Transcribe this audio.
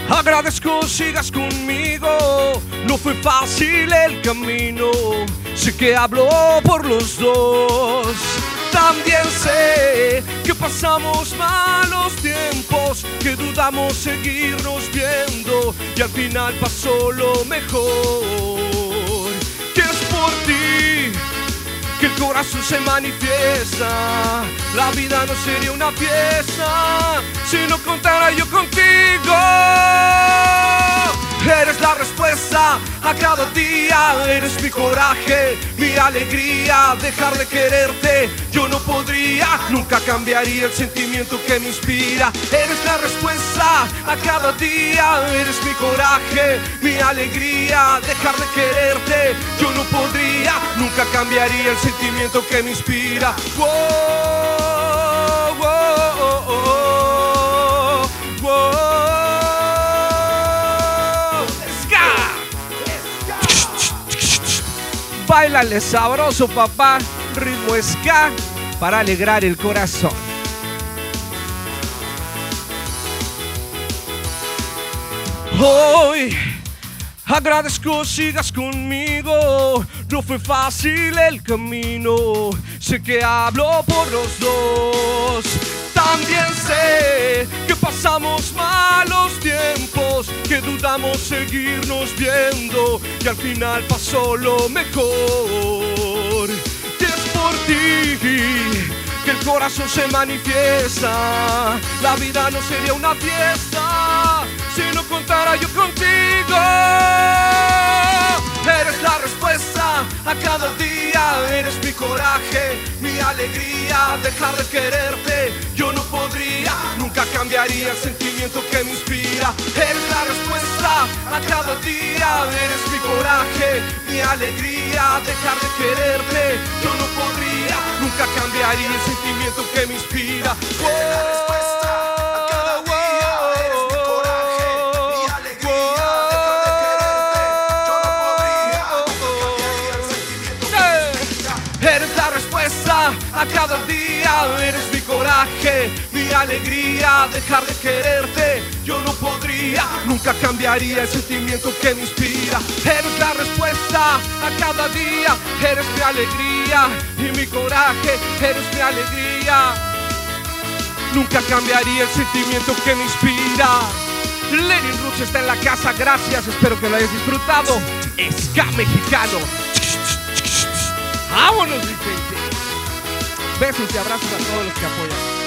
Agradezco sigas conmigo, no fue fácil el camino, sé que hablo por los dos. También sé que pasamos malos tiempos, que dudamos seguirnos viendo y al final pasó lo mejor. Que es por ti que el corazón se manifiesta, la vida no sería una fiesta si no contara yo contigo. Eres la respuesta a cada día, eres mi coraje, mi alegría. Dejar de quererte yo no podría, nunca cambiaría el sentimiento que me inspira. Eres la respuesta a cada día, eres mi coraje, mi alegría. Dejar de quererte yo no podría, nunca cambiaría el sentimiento que me inspira. Wow, wow, wow, wow. Báilale sabroso, papá, ritmo ska para alegrar el corazón. Hoy agradezco sigas conmigo, no fue fácil el camino, sé que hablo por los dos. También sé que pasamos malos tiempos, que dudamos seguirnos viendo y al final pasó lo mejor. Que es por ti que el corazón se manifiesta, la vida no sería una fiesta si no contara yo contigo. Eres la respuesta a cada día, eres mi coraje, mi alegría. Dejar de quererte yo no podría, nunca cambiaría el sentimiento que me inspira. Eres la respuesta a cada día, eres mi coraje, mi alegría. Dejar de quererte yo no podría, nunca cambiaría el sentimiento que me inspira. A cada día eres mi coraje, mi alegría. Dejar de quererte yo no podría, nunca cambiaría el sentimiento que me inspira. Eres la respuesta a cada día, eres mi alegría y mi coraje, eres mi alegría. Nunca cambiaría el sentimiento que me inspira. Lenin Roots está en la casa, gracias, espero que lo hayas disfrutado. Ska mexicano. ¡Vámonos, mi gente! Besos y abrazos a todos los que apoyan.